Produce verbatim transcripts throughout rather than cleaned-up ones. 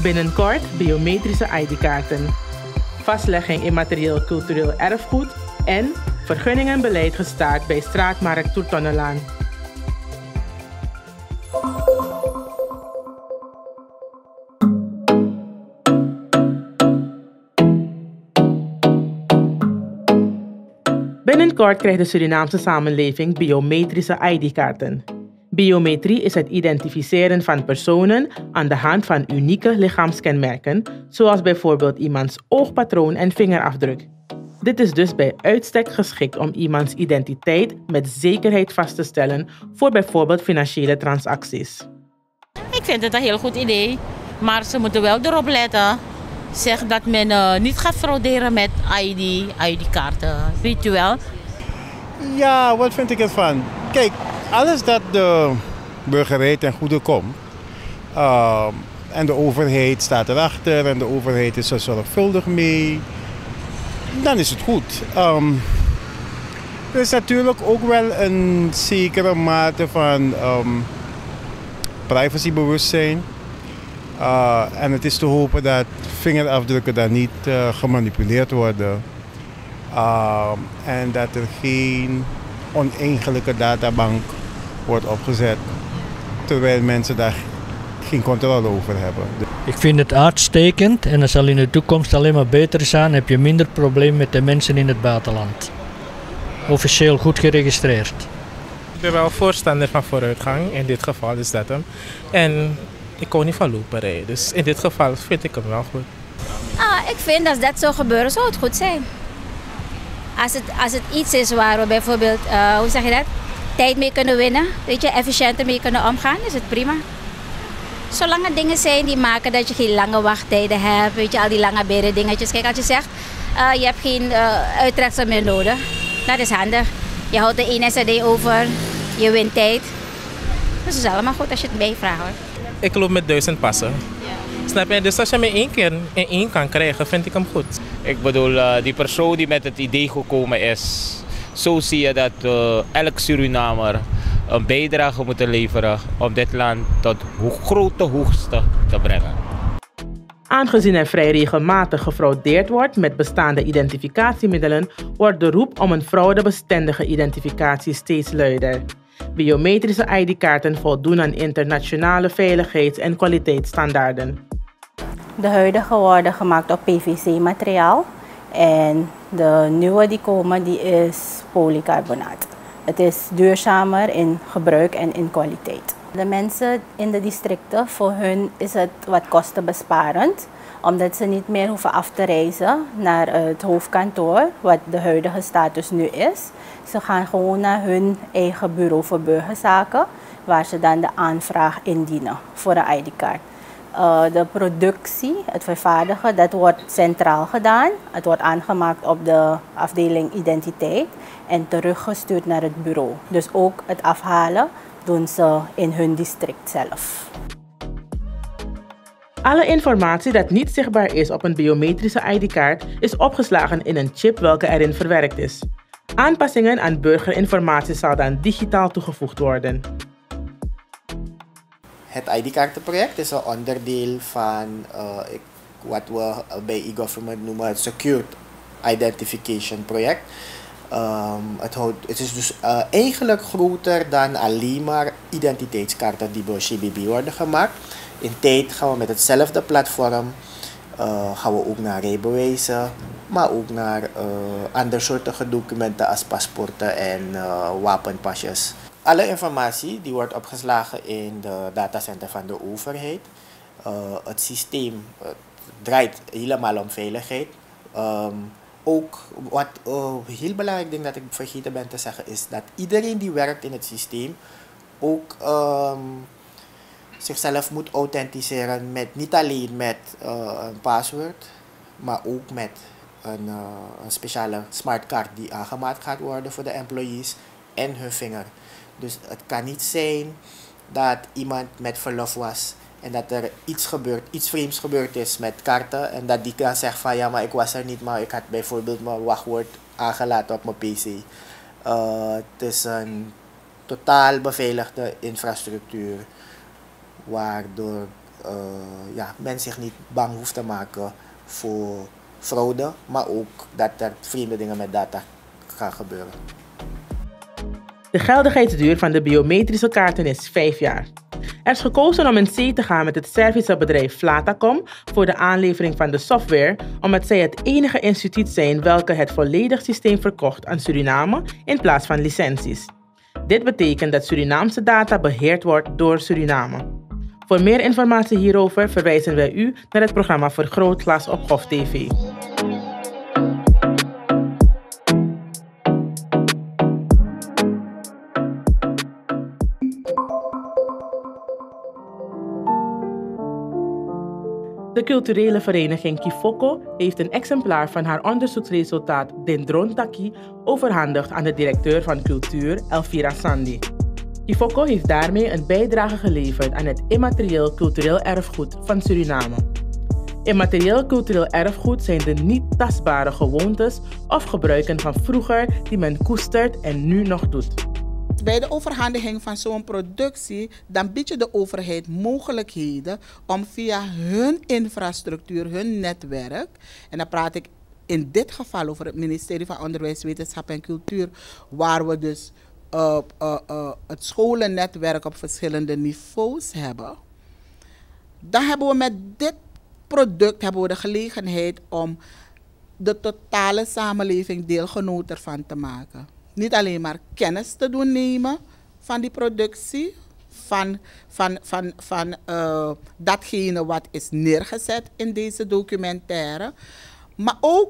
Binnenkort biometrische I D-kaarten. Vastlegging immaterieel cultureel erfgoed en vergunningenbeleid gestaakt bij straatmarkt Toertonnelaan. Binnenkort krijgt de Surinaamse samenleving biometrische I D-kaarten. Biometrie is het identificeren van personen aan de hand van unieke lichaamskenmerken, zoals bijvoorbeeld iemands oogpatroon en vingerafdruk. Dit is dus bij uitstek geschikt om iemands identiteit met zekerheid vast te stellen voor bijvoorbeeld financiële transacties. Ik vind het een heel goed idee, maar ze moeten wel erop letten. Zeg dat men uh, niet gaat frauderen met I D, I D-kaarten. Weet u wel? Ja, wat vind ik ervan? Kijk, alles dat de burgerij ten goede komt, uh, en de overheid staat erachter en de overheid is er zorgvuldig mee, dan is het goed. Um, er is natuurlijk ook wel een zekere mate van um, privacybewustzijn. Uh, en het is te hopen dat vingerafdrukken dan niet uh, gemanipuleerd worden. Uh, en dat er geen oneigenlijke databank wordt opgezet, terwijl mensen daar geen controle over hebben. Ik vind het uitstekend en het zal in de toekomst alleen maar beter zijn. Heb je minder probleem met de mensen in het buitenland. Officieel goed geregistreerd. Ik ben wel voorstander van vooruitgang, in dit geval is dat hem. En ik hou niet van loperij, dus in dit geval vind ik hem wel goed. Ah, ik vind als dat zou gebeuren, zou het goed zijn. Als het, als het iets is waar we bijvoorbeeld, uh, hoe zeg je dat, tijd mee kunnen winnen, weet je, efficiënter mee kunnen omgaan, is het prima. Zolang er dingen zijn die maken dat je geen lange wachttijden hebt, weet je, al die lange beren dingetjes. Kijk, als je zegt, uh, je hebt geen uh, uittreksel meer nodig, dat is handig. Je houdt de één S D over, je wint tijd. Dus het is allemaal goed als je het meevraagt hoor. Ik loop met duizend passen. Ja. Snap je? Dus als je me één keer in één kan krijgen, vind ik hem goed. Ik bedoel, uh, die persoon die met het idee gekomen is, zo zie je dat uh, elk Surinamer een bijdrage moet leveren om dit land tot ho- grote hoogste te brengen. Aangezien er vrij regelmatig gefraudeerd wordt met bestaande identificatiemiddelen, wordt de roep om een fraudebestendige identificatie steeds luider. Biometrische I D-kaarten voldoen aan internationale veiligheids- en kwaliteitsstandaarden. De huidige worden gemaakt op P V C-materiaal en de nieuwe die komen die is polycarbonaat. Het is duurzamer in gebruik en in kwaliteit. De mensen in de districten, voor hun is het wat kostenbesparend, omdat ze niet meer hoeven af te reizen naar het hoofdkantoor, wat de huidige status nu is. Ze gaan gewoon naar hun eigen bureau voor burgerzaken, waar ze dan de aanvraag indienen voor een I D-kaart. Uh, de productie, het vervaardigen, dat wordt centraal gedaan. Het wordt aangemaakt op de afdeling identiteit en teruggestuurd naar het bureau. Dus ook het afhalen doen ze in hun district zelf. Alle informatie dat niet zichtbaar is op een biometrische I D-kaart is opgeslagen in een chip welke erin verwerkt is. Aanpassingen aan burgerinformatie zal dan digitaal toegevoegd worden. Het I D-kaartenproject is een onderdeel van uh, ik, wat we bij e-government noemen het Secured Identification project. Um, het, houdt, het is dus uh, eigenlijk groter dan alleen maar identiteitskaarten die door C B B worden gemaakt. In tijd gaan we met hetzelfde platform uh, gaan we ook naar rijbewijzen, maar ook naar uh, andere soorten documenten als paspoorten en uh, wapenpasjes. Alle informatie die wordt opgeslagen in de datacenter van de overheid. Uh, het systeem uh, draait helemaal om veiligheid. Um, ook wat uh, heel belangrijk ding dat ik vergeten ben te zeggen is dat iedereen die werkt in het systeem ook um, zichzelf moet authenticeren met niet alleen met uh, een paswoord, maar ook met een, uh, een speciale smartcard die aangemaakt gaat worden voor de employees en hun vinger. Dus het kan niet zijn dat iemand met verlof was en dat er iets gebeurt, iets vreemds gebeurd is met kaarten en dat die kan zeggen van ja, maar ik was er niet, maar ik had bijvoorbeeld mijn wachtwoord aangelaten op mijn P C. Uh, het is een totaal beveiligde infrastructuur waardoor uh, ja, men zich niet bang hoeft te maken voor fraude, maar ook dat er vreemde dingen met data gaan gebeuren. De geldigheidsduur van de biometrische kaarten is vijf jaar. Er is gekozen om in zee te gaan met het Servische bedrijf Flatacom voor de aanlevering van de software, omdat zij het enige instituut zijn welke het volledig systeem verkocht aan Suriname in plaats van licenties. Dit betekent dat Surinaamse data beheerd wordt door Suriname. Voor meer informatie hierover verwijzen wij u naar het programma Vergrootglas op GovTV. De culturele vereniging Kifoko heeft een exemplaar van haar onderzoeksresultaat Dendron Taki overhandigd aan de directeur van cultuur Elvira Sandi. Kifoko heeft daarmee een bijdrage geleverd aan het immaterieel cultureel erfgoed van Suriname. Immaterieel cultureel erfgoed zijn de niet tastbare gewoontes of gebruiken van vroeger die men koestert en nu nog doet. Bij de overhandiging van zo'n productie dan biedt je de overheid mogelijkheden om via hun infrastructuur, hun netwerk, en dan praat ik in dit geval over het ministerie van Onderwijs, Wetenschap en Cultuur, waar we dus uh, uh, uh, het scholennetwerk op verschillende niveaus hebben. Dan hebben we met dit product hebben we de gelegenheid om de totale samenleving deelgenoot ervan te maken. Niet alleen maar kennis te doen nemen van die productie, van, van, van, van uh, datgene wat is neergezet in deze documentaire, maar ook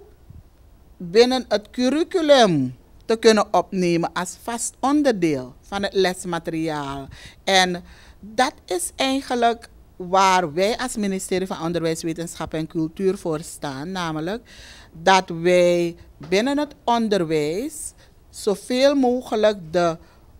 binnen het curriculum te kunnen opnemen als vast onderdeel van het lesmateriaal. En dat is eigenlijk waar wij als ministerie van Onderwijs, Wetenschap en Cultuur voor staan, namelijk dat wij binnen het onderwijs zoveel mogelijk de,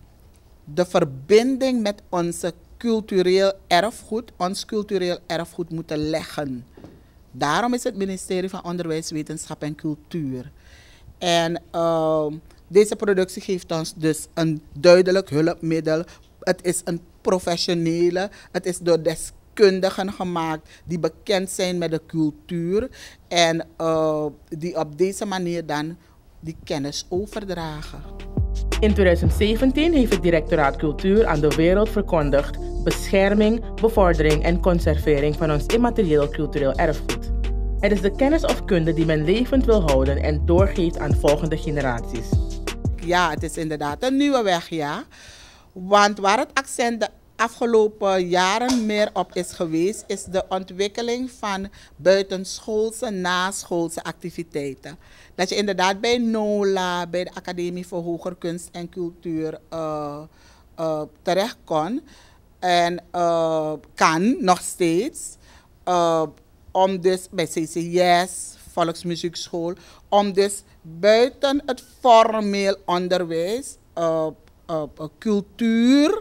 de verbinding met onze cultureel erfgoed, ons cultureel erfgoed moeten leggen. Daarom is het ministerie van Onderwijs, Wetenschap en Cultuur. En uh, deze productie geeft ons dus een duidelijk hulpmiddel. Het is een professionele, het is door deskundigen gemaakt die bekend zijn met de cultuur en uh, die op deze manier dan die kennis overdragen. In twintig zeventien heeft het Directoraat Cultuur aan de wereld verkondigd bescherming, bevordering en conservering van ons immaterieel cultureel erfgoed. Het is de kennis of kunde die men levend wil houden en doorgeeft aan volgende generaties. Ja, het is inderdaad een nieuwe weg, ja. Want waar het accent de afgelopen jaren meer op is geweest, is de ontwikkeling van buitenschoolse, naschoolse activiteiten. Dat je inderdaad bij NOLA, bij de Academie voor Hoger Kunst en Cultuur uh, uh, terecht kon. En uh, kan nog steeds. Uh, om dus bij C C S, Volksmuziekschool, om dus buiten het formeel onderwijs, uh, uh, uh, cultuur,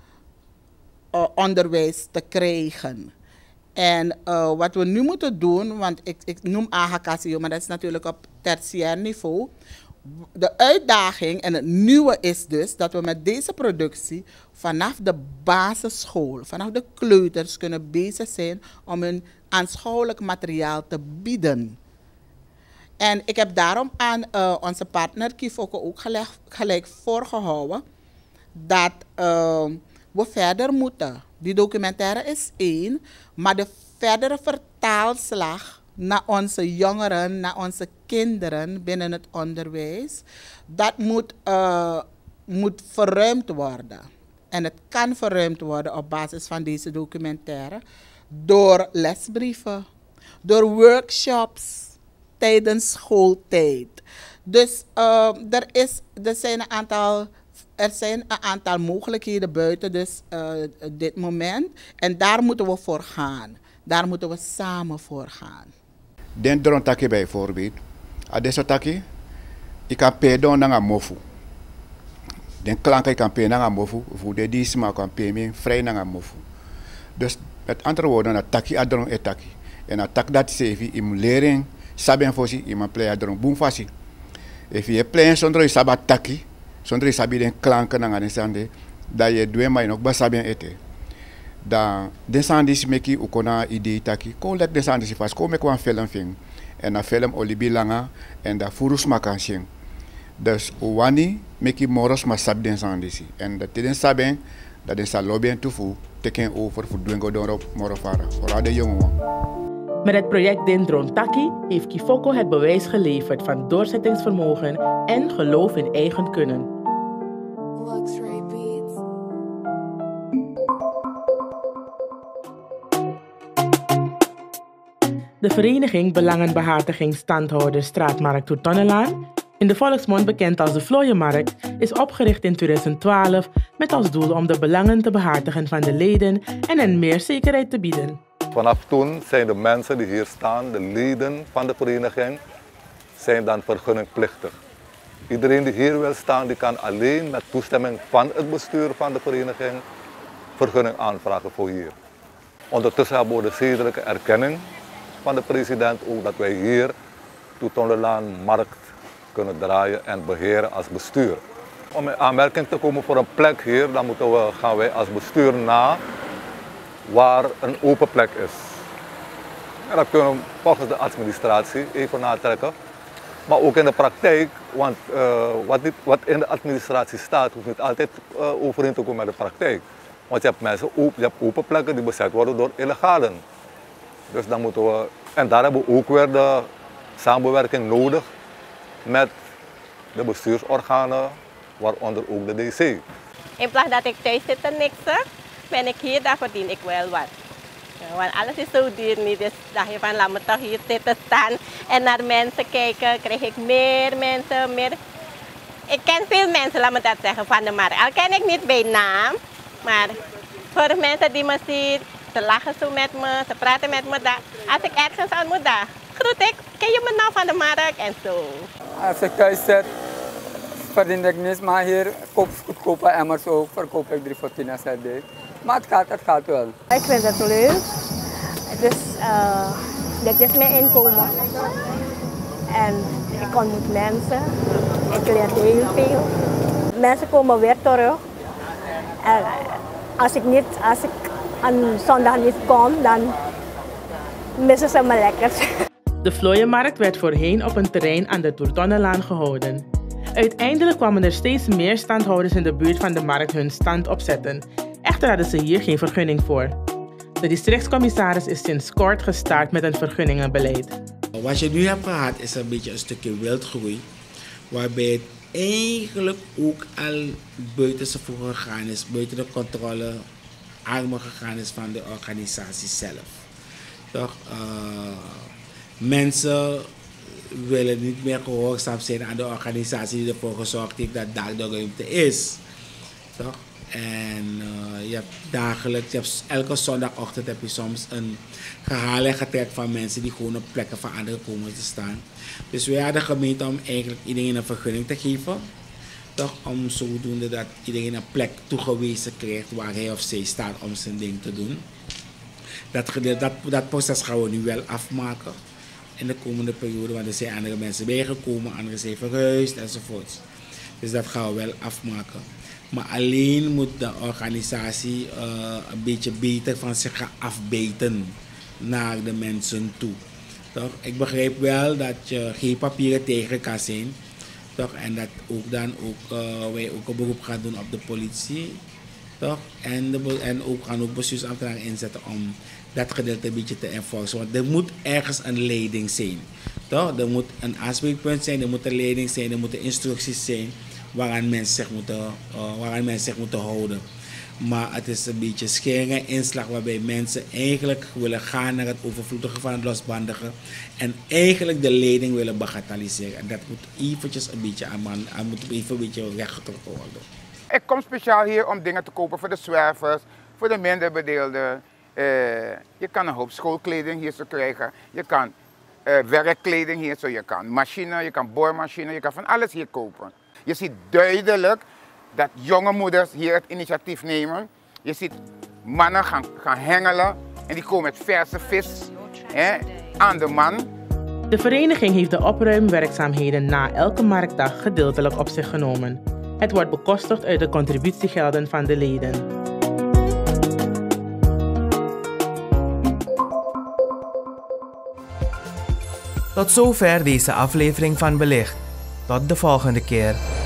Uh, onderwijs te krijgen. En uh, wat we nu moeten doen, want ik, ik noem A H K C O, maar dat is natuurlijk op tertiair niveau. De uitdaging en het nieuwe is dus dat we met deze productie vanaf de basisschool, vanaf de kleuters kunnen bezig zijn om hun aanschouwelijk materiaal te bieden. En ik heb daarom aan uh, onze partner Kifoko ook gelijk, gelijk voorgehouden dat uh, we verder moeten. Die documentaire is één, maar de verdere vertaalslag naar onze jongeren, naar onze kinderen binnen het onderwijs, dat moet, uh, moet verruimd worden. En het kan verruimd worden op basis van deze documentaire door lesbrieven, door workshops tijdens schooltijd. Dus uh, er, is, er zijn een aantal Er zijn een aantal mogelijkheden buiten dus, uh, dit moment. En daar moeten we voor gaan. Daar moeten we samen voor gaan. Den dron taki bijvoorbeeld. Adesso taki, ik kan pedon nanga mofu. Den klanken kan pe nanga mofu. Voor de disma kan pe me vrij nanga mofu. Dus met andere woorden, dat taki adron etaki. En dat tak dat sevi im lering saben fosi im play adron boom fasi. If je play zonder sabat taki. Zonder je sabi den klanken nanga nesande, dat je doe maar nog basabian ete. Dan descendis meki ukona idee taki ko lek descendis fas ko mek wan film film en na film olibi langa en da furus makansing. Dus wani meki moros ma sab descendis en dat den saben dat den sa lobby tufu teken over voor dwingo don morofara voor de jongen. Met het project Dendron Taki heeft Kifoko het bewijs geleverd van doorzettingsvermogen en geloof in eigen kunnen. De vereniging Belangenbehartiging Standhouders Straatmarkt Toertonnelaan, in de volksmond bekend als de Vlooienmarkt, is opgericht in twintig twaalf met als doel om de belangen te behartigen van de leden en hen meer zekerheid te bieden. Vanaf toen zijn de mensen die hier staan, de leden van de vereniging, zijn dan vergunningplichtig. Iedereen die hier wil staan, die kan alleen met toestemming van het bestuur van de vereniging vergunning aanvragen voor hier. Ondertussen hebben we de zedelijke erkenning van de president ook dat wij hier Toertonnelaan markt kunnen draaien en beheren als bestuur. Om in aanmerking te komen voor een plek hier, dan moeten we, gaan wij als bestuur na waar een open plek is. En dat kunnen we volgens de administratie even natrekken. Maar ook in de praktijk, want uh, wat, niet, wat in de administratie staat, hoeft niet altijd uh, overeen te komen met de praktijk. Want je hebt mensen, je hebt open plekken die bezet worden door illegalen. Dus dan moeten we, en daar hebben we ook weer de samenwerking nodig met de bestuursorganen, waaronder ook de D C. In plaats dat ik thuis zit en niks zeg, ben ik hier, dan verdien ik wel wat. Want alles is zo duur niet, dus dacht je van laat me toch hier zitten staan en naar mensen kijken, krijg ik meer mensen, meer. Ik ken veel mensen, laat me dat zeggen, van de markt. Al ken ik niet bij naam, maar voor de mensen die me zien, ze lachen zo met me, ze praten met me. Als ik ergens aan moet, dan groet ik, ken je me nou van de markt en zo. Als ik thuis zit, verdien ik niets, maar hier koop ik goedkope emmers ook, verkoop ik drie voor tien S D. Maar het gaat, het gaat wel. Ik vind het leuk. Het is, uh, dit is mijn inkomen. En ik ontmoet mensen. Ik leer heel veel. Mensen komen weer terug. En als ik, niet, als ik aan zondag niet kom, dan missen ze me lekker. De Vlooienmarkt werd voorheen op een terrein aan de Toertonnelaan gehouden. Uiteindelijk kwamen er steeds meer standhouders in de buurt van de markt hun stand opzetten. Echter hadden ze hier geen vergunning voor. De districtscommissaris is sinds kort gestart met een vergunningenbeleid. Wat je nu hebt gehad is een beetje een stukje wildgroei, waarbij het eigenlijk ook al buiten zijn voegen gegaan is, buiten de controle armen gegaan is van de organisatie zelf. Toch? Uh, mensen willen niet meer gehoorzaam zijn aan de organisatie die ervoor gezorgd heeft dat daar de ruimte is. Toch? En uh, je hebt dagelijks, je hebt, elke zondagochtend heb je soms een gehaal en getrek van mensen die gewoon op plekken van anderen komen te staan. Dus wij hadden gemeente om eigenlijk iedereen een vergunning te geven. Toch? Om zodoende dat iedereen een plek toegewezen krijgt waar hij of zij staat om zijn ding te doen. Dat, dat, dat proces gaan we nu wel afmaken in de komende periode, want er zijn andere mensen bijgekomen, anderen zijn verhuisd enzovoort. Dus dat gaan we wel afmaken. Maar alleen moet de organisatie uh, een beetje beter van zich gaan afbeten naar de mensen toe. Toch? Ik begrijp wel dat je geen papieren tegen kan zijn. Toch? En dat ook dan ook, uh, wij ook een beroep gaan doen op de politie. Toch? En, de, en ook gaan ook bestuursambtenaren inzetten om dat gedeelte een beetje te enforcen. Want er moet ergens een leiding zijn. Toch? Er moet een aanspreekpunt zijn, er moet een leiding zijn, er moeten instructies zijn waaraan mensen zich moeten, uh, waaraan mensen zich moeten houden. Maar het is een beetje schering en inslag waarbij mensen eigenlijk willen gaan naar het overvloedige van het losbandige en eigenlijk de leiding willen bagatelliseren. En dat moet eventjes een beetje aan, aan moet even een beetje rechtgetrokken worden. Ik kom speciaal hier om dingen te kopen voor de zwervers, voor de minder bedeelden. Uh, je kan een hoop schoolkleding hier zo krijgen. Je kan uh, werkkleding hier zo. Je kan machine, je kan boormachine, je kan van alles hier kopen. Je ziet duidelijk dat jonge moeders hier het initiatief nemen. Je ziet mannen gaan, gaan hengelen en die komen met verse vis hè, aan de man. De vereniging heeft de opruimwerkzaamheden na elke marktdag gedeeltelijk op zich genomen. Het wordt bekostigd uit de contributiegelden van de leden. Tot zover deze aflevering van Belicht. Tot de volgende keer.